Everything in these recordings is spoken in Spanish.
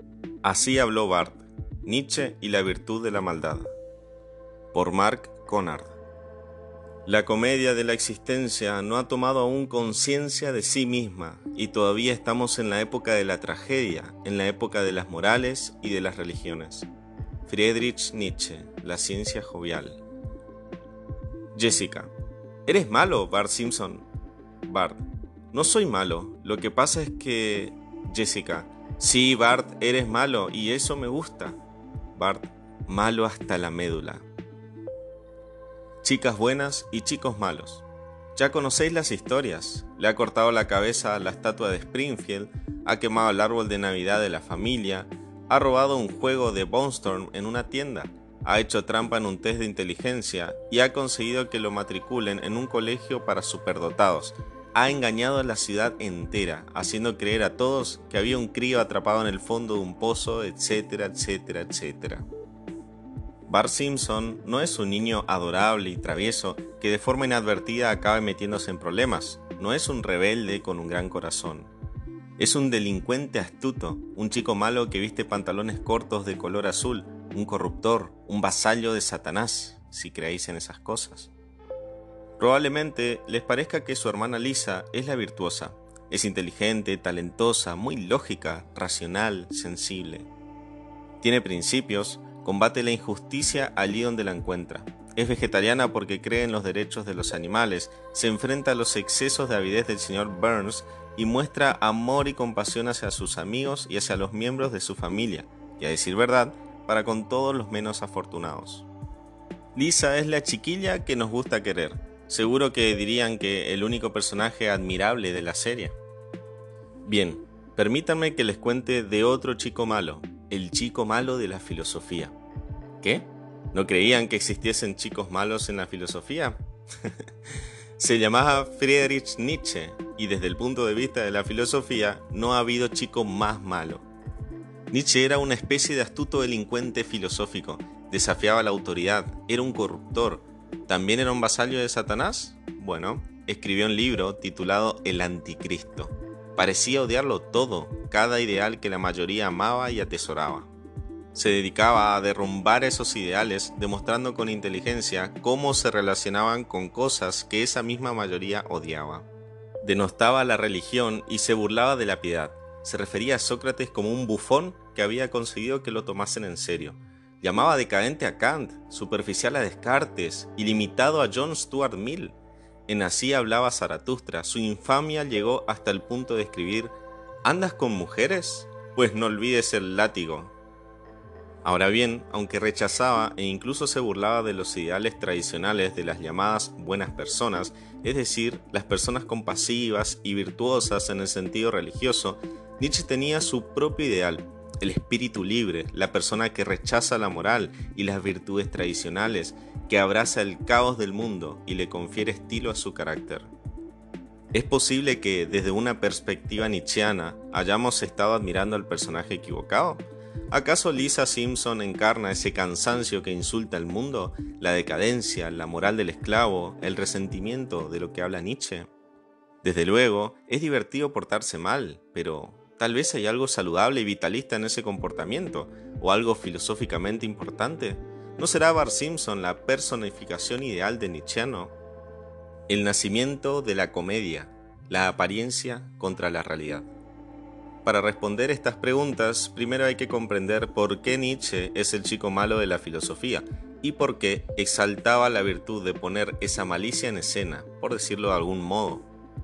Así habló Bart, Nietzsche y la virtud de la maldad. Por Mark Conard. La comedia de la existencia no ha tomado aún conciencia de sí misma y todavía estamos en la época de la tragedia, en la época de las morales y de las religiones. Friedrich Nietzsche, La ciencia jovial. Jessica. ¿Eres malo, Bart Simpson? Bart. No soy malo, lo que pasa es que... Jessica. Sí, Bart, eres malo y eso me gusta. Bart. Malo hasta la médula. Chicas buenas y chicos malos. Ya conocéis las historias. Le ha cortado la cabeza a la estatua de Springfield, ha quemado el árbol de Navidad de la familia, ha robado un juego de Bonestorm en una tienda, ha hecho trampa en un test de inteligencia y ha conseguido que lo matriculen en un colegio para superdotados. Ha engañado a la ciudad entera, haciendo creer a todos que había un crío atrapado en el fondo de un pozo, etcétera, etcétera, etcétera. Bart Simpson no es un niño adorable y travieso que de forma inadvertida acabe metiéndose en problemas. No es un rebelde con un gran corazón. Es un delincuente astuto, un chico malo que viste pantalones cortos de color azul, un corruptor, un vasallo de Satanás, si creéis en esas cosas. Probablemente les parezca que su hermana Lisa es la virtuosa. Es inteligente, talentosa, muy lógica, racional, sensible. Tiene principios, combate la injusticia allí donde la encuentra. Es vegetariana porque cree en los derechos de los animales, se enfrenta a los excesos de avidez del señor Burns y muestra amor y compasión hacia sus amigos y hacia los miembros de su familia, y a decir verdad, para con todos los menos afortunados. Lisa es la chiquilla que nos gusta querer. Seguro que dirían que el único personaje admirable de la serie. Bien, permítanme que les cuente de otro chico malo, el chico malo de la filosofía. ¿Qué? ¿No creían que existiesen chicos malos en la filosofía? Se llamaba Friedrich Nietzsche y desde el punto de vista de la filosofía no ha habido chico más malo. Nietzsche era una especie de astuto delincuente filosófico, desafiaba la autoridad, era un corruptor. ¿También era un vasallo de Satanás? Bueno, escribió un libro titulado El Anticristo. Parecía odiarlo todo, cada ideal que la mayoría amaba y atesoraba. Se dedicaba a derrumbar esos ideales, demostrando con inteligencia cómo se relacionaban con cosas que esa misma mayoría odiaba. Denostaba la religión y se burlaba de la piedad. Se refería a Sócrates como un bufón que había conseguido que lo tomasen en serio. Llamaba decadente a Kant, superficial a Descartes, ilimitado a John Stuart Mill. En Así hablaba Zaratustra, su infamia llegó hasta el punto de escribir: ¿andas con mujeres? Pues no olvides el látigo. Ahora bien, aunque rechazaba e incluso se burlaba de los ideales tradicionales de las llamadas buenas personas, es decir, las personas compasivas y virtuosas en el sentido religioso, Nietzsche tenía su propio ideal, el espíritu libre, la persona que rechaza la moral y las virtudes tradicionales, que abraza el caos del mundo y le confiere estilo a su carácter. ¿Es posible que, desde una perspectiva nietzscheana, hayamos estado admirando al personaje equivocado? ¿Acaso Lisa Simpson encarna ese cansancio que insulta al mundo, la decadencia, la moral del esclavo, el resentimiento de lo que habla Nietzsche? Desde luego, es divertido portarse mal, pero tal vez hay algo saludable y vitalista en ese comportamiento, o algo filosóficamente importante. ¿No será Bart Simpson la personificación ideal de Nietzscheano? El nacimiento de la comedia, la apariencia contra la realidad. Para responder estas preguntas, primero hay que comprender por qué Nietzsche es el chico malo de la filosofía y por qué exaltaba la virtud de poner esa malicia en escena, por decirlo de algún modo.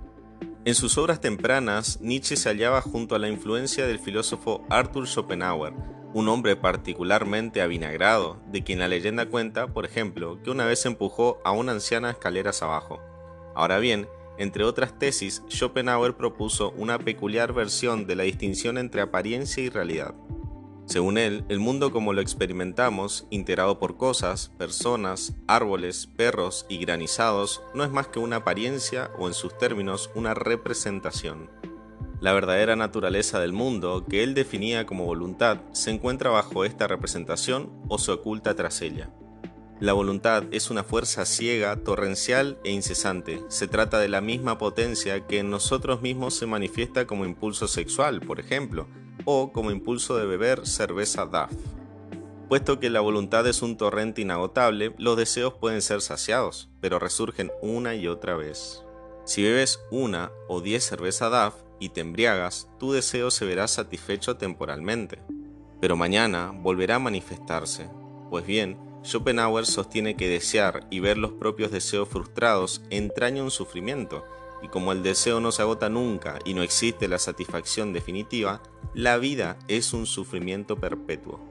En sus obras tempranas, Nietzsche se hallaba junto a la influencia del filósofo Arthur Schopenhauer, un hombre particularmente avinagrado, de quien la leyenda cuenta, por ejemplo, que una vez empujó a una anciana escaleras abajo. Ahora bien, entre otras tesis, Schopenhauer propuso una peculiar versión de la distinción entre apariencia y realidad. Según él, el mundo como lo experimentamos, integrado por cosas, personas, árboles, perros y granizados, no es más que una apariencia o, en sus términos, una representación. La verdadera naturaleza del mundo, que él definía como voluntad, se encuentra bajo esta representación o se oculta tras ella. La voluntad es una fuerza ciega, torrencial e incesante. Se trata de la misma potencia que en nosotros mismos se manifiesta como impulso sexual, por ejemplo, o como impulso de beber cerveza Duff. Puesto que la voluntad es un torrente inagotable, los deseos pueden ser saciados, pero resurgen una y otra vez. Si bebes 1 o 10 cerveza Duff y te embriagas, tu deseo se verá satisfecho temporalmente, pero mañana volverá a manifestarse. Pues bien, Schopenhauer sostiene que desear y ver los propios deseos frustrados entraña un sufrimiento, y como el deseo no se agota nunca y no existe la satisfacción definitiva, la vida es un sufrimiento perpetuo.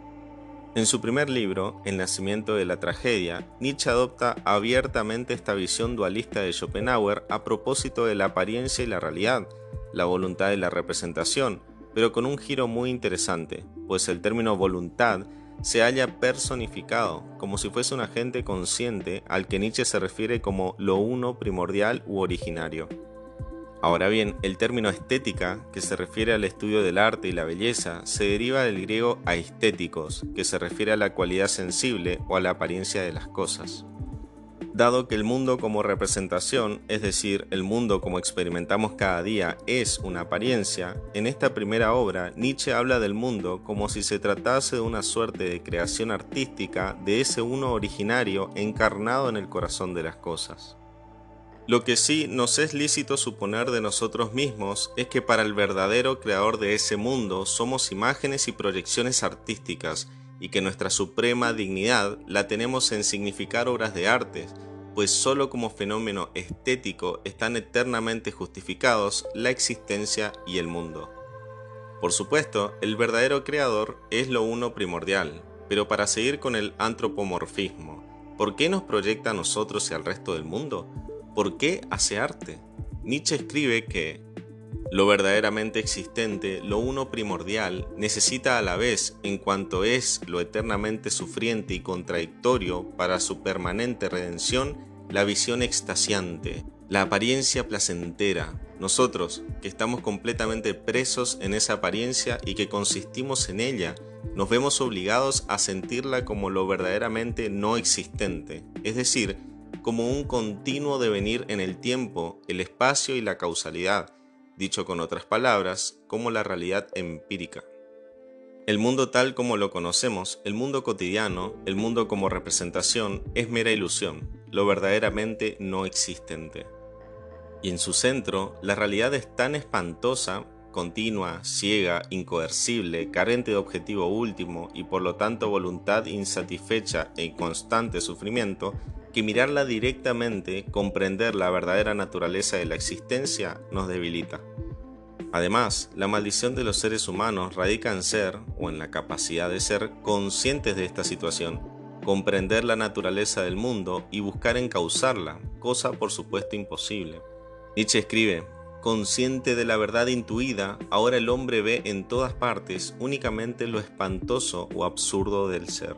En su primer libro, El nacimiento de la tragedia, Nietzsche adopta abiertamente esta visión dualista de Schopenhauer a propósito de la apariencia y la realidad, la voluntad y la representación, pero con un giro muy interesante, pues el término voluntad se halla personificado, como si fuese un agente consciente al que Nietzsche se refiere como lo uno primordial u originario. Ahora bien, el término estética, que se refiere al estudio del arte y la belleza, se deriva del griego aesthetikos, que se refiere a la cualidad sensible o a la apariencia de las cosas. Dado que el mundo como representación, es decir, el mundo como experimentamos cada día, es una apariencia, en esta primera obra Nietzsche habla del mundo como si se tratase de una suerte de creación artística de ese uno originario encarnado en el corazón de las cosas. Lo que sí nos es lícito suponer de nosotros mismos es que para el verdadero creador de ese mundo somos imágenes y proyecciones artísticas, y que nuestra suprema dignidad la tenemos en significar obras de arte, pues solo como fenómeno estético están eternamente justificados la existencia y el mundo. Por supuesto, el verdadero creador es lo uno primordial, pero para seguir con el antropomorfismo, ¿por qué nos proyecta a nosotros y al resto del mundo? ¿Por qué hace arte? Nietzsche escribe que lo verdaderamente existente, lo uno primordial, necesita a la vez, en cuanto es lo eternamente sufriente y contradictorio para su permanente redención, la visión extasiante, la apariencia placentera. Nosotros, que estamos completamente presos en esa apariencia y que consistimos en ella, nos vemos obligados a sentirla como lo verdaderamente no existente, es decir, como un continuo devenir en el tiempo, el espacio y la causalidad, dicho con otras palabras, como la realidad empírica. El mundo tal como lo conocemos, el mundo cotidiano, el mundo como representación, es mera ilusión, lo verdaderamente no existente. Y en su centro, la realidad es tan espantosa, continua, ciega, incoercible, carente de objetivo último y por lo tanto voluntad insatisfecha e constante sufrimiento, que mirarla directamente, comprender la verdadera naturaleza de la existencia, nos debilita. Además, la maldición de los seres humanos radica en ser, o en la capacidad de ser, conscientes de esta situación, comprender la naturaleza del mundo y buscar encauzarla, cosa por supuesto imposible. Nietzsche escribe: consciente de la verdad intuida, ahora el hombre ve en todas partes únicamente lo espantoso o absurdo del ser.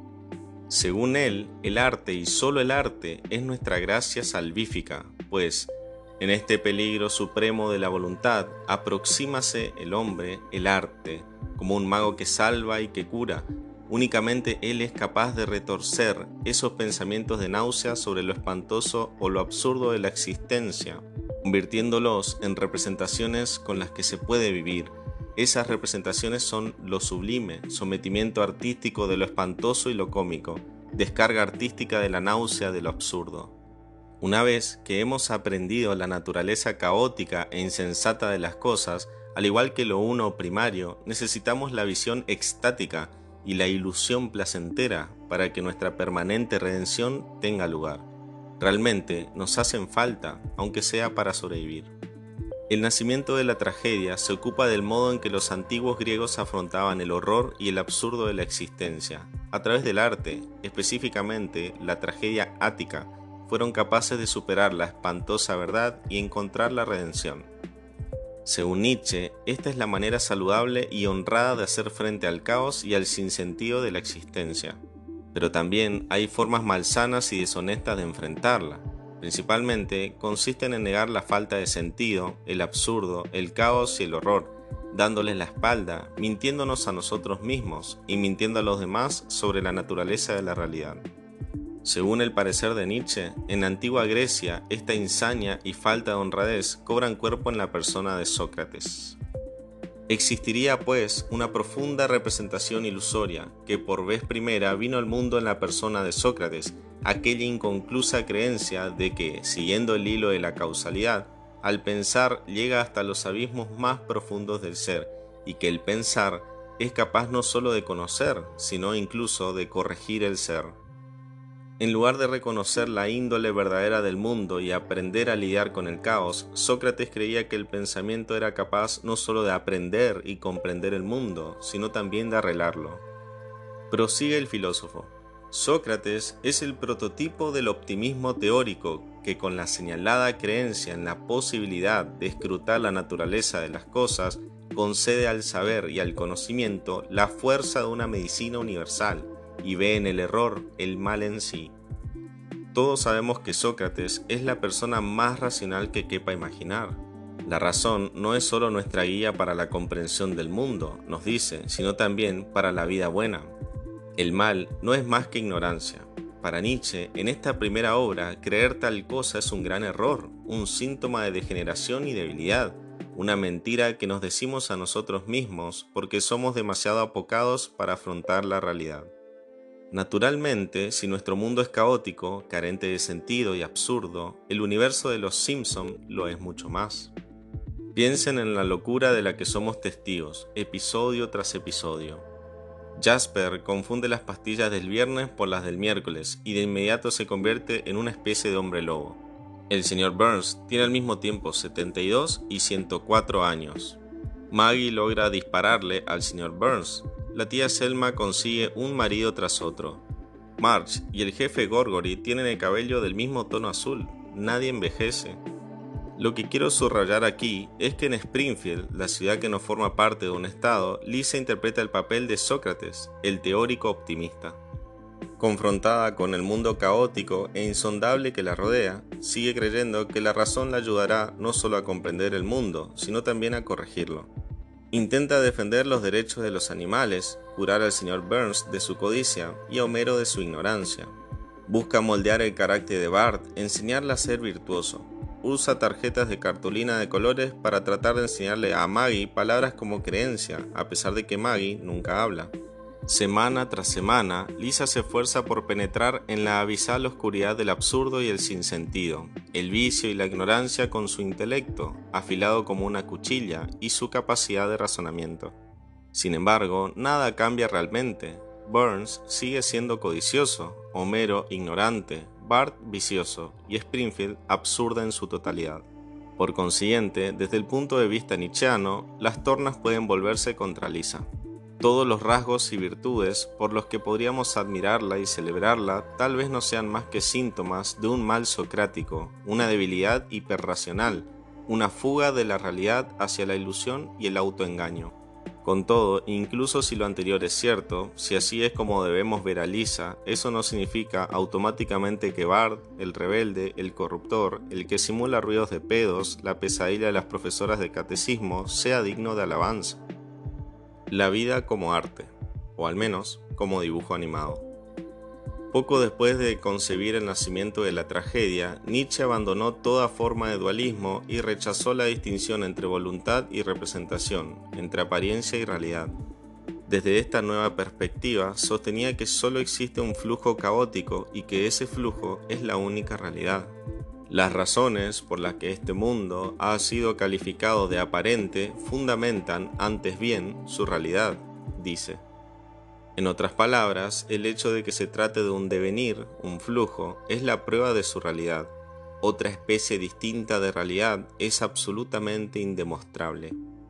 Según él, el arte y solo el arte es nuestra gracia salvífica, pues, en este peligro supremo de la voluntad, aproxímase el hombre, el arte, como un mago que salva y que cura. Únicamente él es capaz de retorcer esos pensamientos de náusea sobre lo espantoso o lo absurdo de la existencia, convirtiéndolos en representaciones con las que se puede vivir. Esas representaciones son lo sublime, sometimiento artístico de lo espantoso y lo cómico, descarga artística de la náusea de lo absurdo. Una vez que hemos aprendido la naturaleza caótica e insensata de las cosas, al igual que lo uno primario, necesitamos la visión extática y la ilusión placentera para que nuestra permanente redención tenga lugar. Realmente nos hacen falta, aunque sea para sobrevivir. El nacimiento de la tragedia se ocupa del modo en que los antiguos griegos afrontaban el horror y el absurdo de la existencia. A través del arte, específicamente la tragedia ática, fueron capaces de superar la espantosa verdad y encontrar la redención. Según Nietzsche, esta es la manera saludable y honrada de hacer frente al caos y al sinsentido de la existencia. Pero también hay formas malsanas y deshonestas de enfrentarla. Principalmente consisten en negar la falta de sentido, el absurdo, el caos y el horror, dándoles la espalda, mintiéndonos a nosotros mismos y mintiendo a los demás sobre la naturaleza de la realidad. Según el parecer de Nietzsche, en la antigua Grecia, esta insaña y falta de honradez cobran cuerpo en la persona de Sócrates. Existiría, pues, una profunda representación ilusoria, que por vez primera vino al mundo en la persona de Sócrates, aquella inconclusa creencia de que, siguiendo el hilo de la causalidad, al pensar llega hasta los abismos más profundos del ser, y que el pensar es capaz no solo de conocer, sino incluso de corregir el ser. En lugar de reconocer la índole verdadera del mundo y aprender a lidiar con el caos, Sócrates creía que el pensamiento era capaz no solo de aprender y comprender el mundo, sino también de arreglarlo. Prosigue el filósofo. Sócrates es el prototipo del optimismo teórico que, con la señalada creencia en la posibilidad de escrutar la naturaleza de las cosas, concede al saber y al conocimiento la fuerza de una medicina universal y ve en el error el mal en sí. Todos sabemos que Sócrates es la persona más racional que quepa imaginar. La razón no es solo nuestra guía para la comprensión del mundo, nos dice, sino también para la vida buena. El mal no es más que ignorancia. Para Nietzsche, en esta primera obra, creer tal cosa es un gran error, un síntoma de degeneración y debilidad, una mentira que nos decimos a nosotros mismos porque somos demasiado apocados para afrontar la realidad. Naturalmente, si nuestro mundo es caótico, carente de sentido y absurdo, el universo de los Simpson lo es mucho más. Piensen en la locura de la que somos testigos, episodio tras episodio. Jasper confunde las pastillas del viernes por las del miércoles y de inmediato se convierte en una especie de hombre lobo. El Sr. Burns tiene al mismo tiempo 72 y 104 años. Maggie logra dispararle al Sr. Burns. La tía Selma consigue un marido tras otro. Marge y el jefe Gorgory tienen el cabello del mismo tono azul. Nadie envejece. Lo que quiero subrayar aquí es que en Springfield, la ciudad que no forma parte de un estado, Lisa interpreta el papel de Sócrates, el teórico optimista. Confrontada con el mundo caótico e insondable que la rodea, sigue creyendo que la razón la ayudará no solo a comprender el mundo, sino también a corregirlo. Intenta defender los derechos de los animales, curar al Sr. Burns de su codicia y a Homero de su ignorancia. Busca moldear el carácter de Bart, enseñarle a ser virtuoso. Usa tarjetas de cartulina de colores para tratar de enseñarle a Maggie palabras como creencia, a pesar de que Maggie nunca habla. Semana tras semana, Lisa se esfuerza por penetrar en la abisal oscuridad del absurdo y el sinsentido, el vicio y la ignorancia con su intelecto, afilado como una cuchilla, y su capacidad de razonamiento. Sin embargo, nada cambia realmente. Burns sigue siendo codicioso, Homero ignorante, Bart vicioso y Springfield absurda en su totalidad. Por consiguiente, desde el punto de vista nietzscheano, las tornas pueden volverse contra Lisa. Todos los rasgos y virtudes por los que podríamos admirarla y celebrarla tal vez no sean más que síntomas de un mal socrático, una debilidad hiperracional, una fuga de la realidad hacia la ilusión y el autoengaño. Con todo, incluso si lo anterior es cierto, si así es como debemos ver a Lisa, eso no significa automáticamente que Bart, el rebelde, el corruptor, el que simula ruidos de pedos, la pesadilla de las profesoras de catecismo, sea digno de alabanza. La vida como arte, o al menos como dibujo animado. Poco después de concebir el nacimiento de la tragedia, Nietzsche abandonó toda forma de dualismo y rechazó la distinción entre voluntad y representación, entre apariencia y realidad. Desde esta nueva perspectiva, sostenía que solo existe un flujo caótico y que ese flujo es la única realidad. Las razones por las que este mundo ha sido calificado de aparente fundamentan antes bien su realidad, dice. En otras palabras, el hecho de que se trate de un devenir, un flujo, es la prueba de su realidad. Otra especie distinta de realidad es absolutamente indemostrable.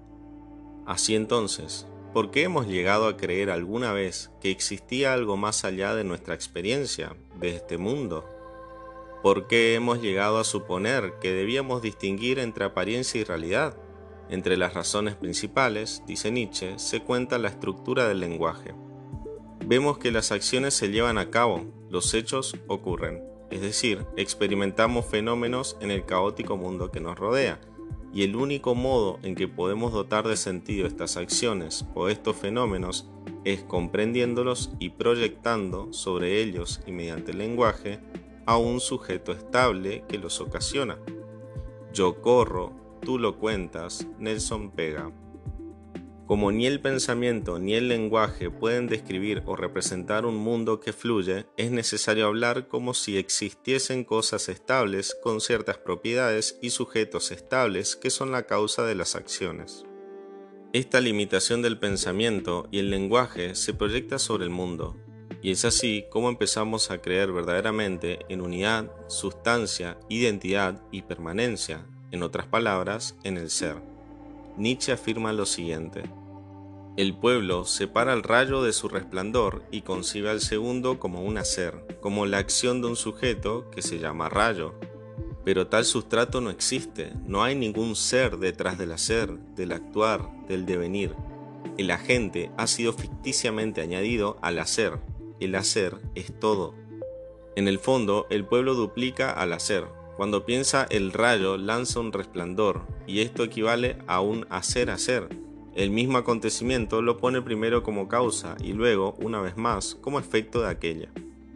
Así entonces, ¿por qué hemos llegado a creer alguna vez que existía algo más allá de nuestra experiencia, de este mundo? ¿Por qué hemos llegado a suponer que debíamos distinguir entre apariencia y realidad? Entre las razones principales, dice Nietzsche, se cuenta la estructura del lenguaje. Vemos que las acciones se llevan a cabo, los hechos ocurren, es decir, experimentamos fenómenos en el caótico mundo que nos rodea, y el único modo en que podemos dotar de sentido estas acciones o estos fenómenos es comprendiéndolos y proyectando sobre ellos y mediante el lenguaje a un sujeto estable que los ocasiona. Yo corro, tú lo cuentas, Nelson Pega. Como ni el pensamiento ni el lenguaje pueden describir o representar un mundo que fluye, es necesario hablar como si existiesen cosas estables con ciertas propiedades y sujetos estables que son la causa de las acciones. Esta limitación del pensamiento y el lenguaje se proyecta sobre el mundo, y es así como empezamos a creer verdaderamente en unidad, sustancia, identidad y permanencia, en otras palabras, en el ser. Nietzsche afirma lo siguiente: el pueblo separa el rayo de su resplandor y concibe al segundo como un hacer, como la acción de un sujeto que se llama rayo. Pero tal sustrato no existe, no hay ningún ser detrás del hacer, del actuar, del devenir. El agente ha sido ficticiamente añadido al hacer. El hacer es todo. En el fondo, el pueblo duplica al hacer. Cuando piensa, el rayo lanza un resplandor, y esto equivale a un hacer-hacer. El mismo acontecimiento lo pone primero como causa y luego, una vez más, como efecto de aquella.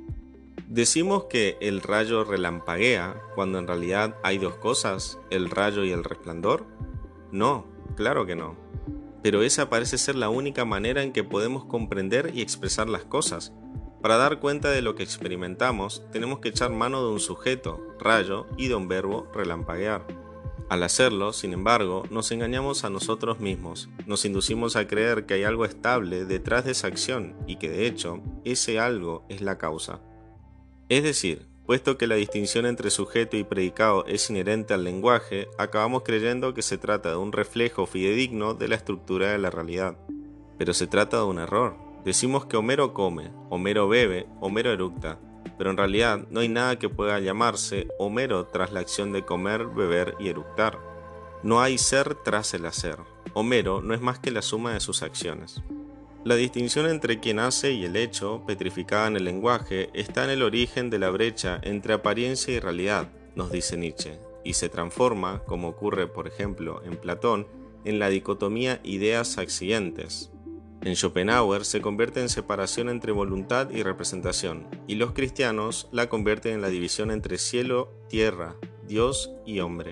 ¿Decimos que el rayo relampaguea cuando en realidad hay dos cosas, el rayo y el resplandor? No, claro que no. Pero esa parece ser la única manera en que podemos comprender y expresar las cosas. Para dar cuenta de lo que experimentamos, tenemos que echar mano de un sujeto, rayo, y de un verbo, relampaguear. Al hacerlo, sin embargo, nos engañamos a nosotros mismos, nos inducimos a creer que hay algo estable detrás de esa acción y que de hecho, ese algo es la causa. Es decir, puesto que la distinción entre sujeto y predicado es inherente al lenguaje, acabamos creyendo que se trata de un reflejo fidedigno de la estructura de la realidad. Pero se trata de un error. Decimos que Homero come, Homero bebe, Homero eructa, pero en realidad no hay nada que pueda llamarse Homero tras la acción de comer, beber y eructar. No hay ser tras el hacer. Homero no es más que la suma de sus acciones. La distinción entre quien hace y el hecho, petrificada en el lenguaje, está en el origen de la brecha entre apariencia y realidad, nos dice Nietzsche, y se transforma, como ocurre por ejemplo en Platón, en la dicotomía ideas-accidentes. En Schopenhauer se convierte en separación entre voluntad y representación, y los cristianos la convierten en la división entre cielo, tierra, Dios y hombre.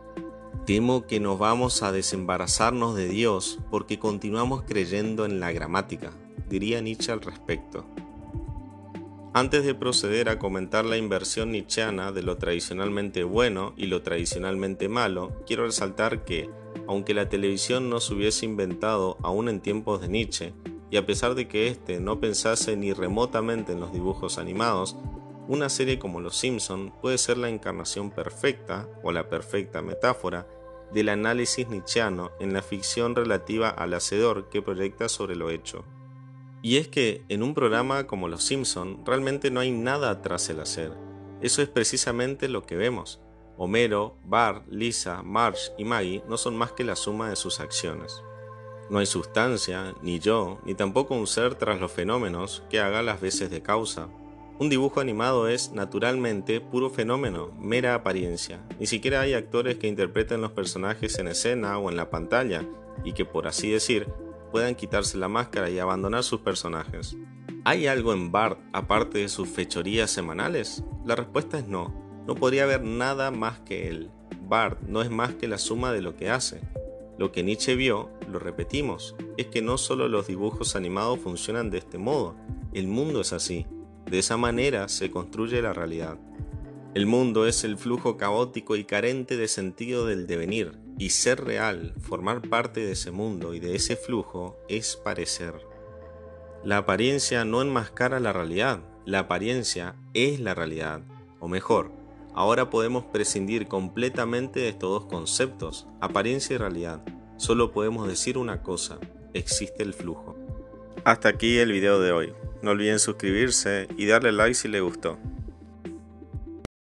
Temo que nos vamos a desembarazarnos de Dios porque continuamos creyendo en la gramática, diría Nietzsche al respecto. Antes de proceder a comentar la inversión nietzscheana de lo tradicionalmente bueno y lo tradicionalmente malo, quiero resaltar que, aunque la televisión no se hubiese inventado aún en tiempos de Nietzsche, y a pesar de que éste no pensase ni remotamente en los dibujos animados, una serie como Los Simpson puede ser la encarnación perfecta, o la perfecta metáfora, del análisis nietzscheano en la ficción relativa al hacedor que proyecta sobre lo hecho. Y es que en un programa como Los Simpson realmente no hay nada tras el hacer. Eso es precisamente lo que vemos. Homero, Bart, Lisa, Marge y Maggie no son más que la suma de sus acciones. No hay sustancia, ni yo, ni tampoco un ser tras los fenómenos que haga las veces de causa. Un dibujo animado es, naturalmente, puro fenómeno, mera apariencia. Ni siquiera hay actores que interpreten los personajes en escena o en la pantalla y que, por así decir, puedan quitarse la máscara y abandonar sus personajes. ¿Hay algo en Bart aparte de sus fechorías semanales? La respuesta es no. No podría haber nada más que él. Bart no es más que la suma de lo que hace. Lo que Nietzsche vio, lo repetimos, es que no solo los dibujos animados funcionan de este modo, el mundo es así. De esa manera se construye la realidad. El mundo es el flujo caótico y carente de sentido del devenir, y ser real, formar parte de ese mundo y de ese flujo, es parecer. La apariencia no enmascara la realidad, la apariencia es la realidad, o mejor, ahora podemos prescindir completamente de estos dos conceptos, apariencia y realidad. Solo podemos decir una cosa, existe el flujo. Hasta aquí el video de hoy. No olviden suscribirse y darle like si les gustó.